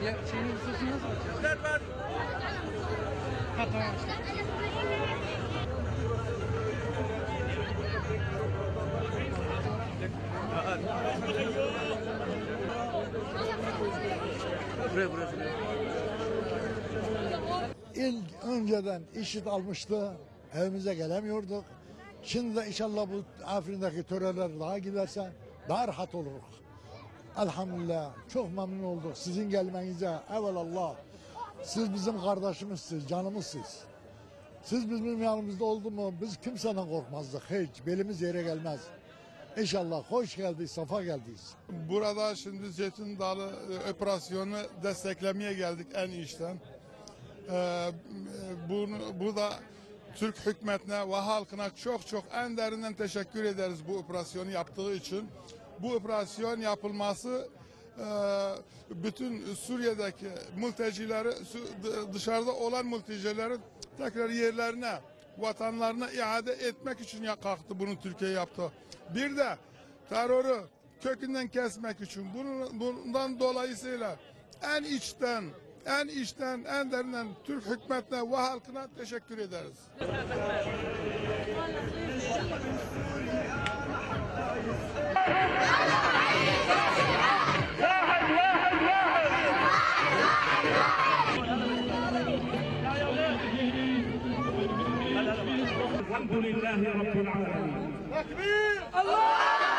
Şeyin sesini nasıl açacağız? Ha tamam. Buraya. İlk önceden işit almıştı, evimize gelemiyorduk. Şimdi de inşallah bu Afrin'deki töreler daha giderse daha rahat oluruz. Elhamdülillah çok memnun olduk sizin gelmenize. Evelallah. Siz bizim kardeşimizsiniz, canımızsınız. Siz bizim yanımızda oldu mu biz kimseden korkmazdık hiç. Belimiz yere gelmez. İnşallah hoş geldiniz, safa geldiniz. Burada şimdi Zeytin Dalı operasyonu desteklemeye geldik en içten. Bu da Türk hükümetine ve halkına çok en derinden teşekkür ederiz bu operasyonu yaptığı için. Bu operasyon yapılması bütün Suriye'deki mültecileri, dışarıda olan mültecileri tekrar yerlerine, vatanlarına iade etmek için kalktı, bunu Türkiye yaptı. Bir de terörü kökünden kesmek için bundan dolayısıyla en derinden Türk hükümetine ve halkına teşekkür ederiz. الحمد لله رب العالمين. تكبير الله.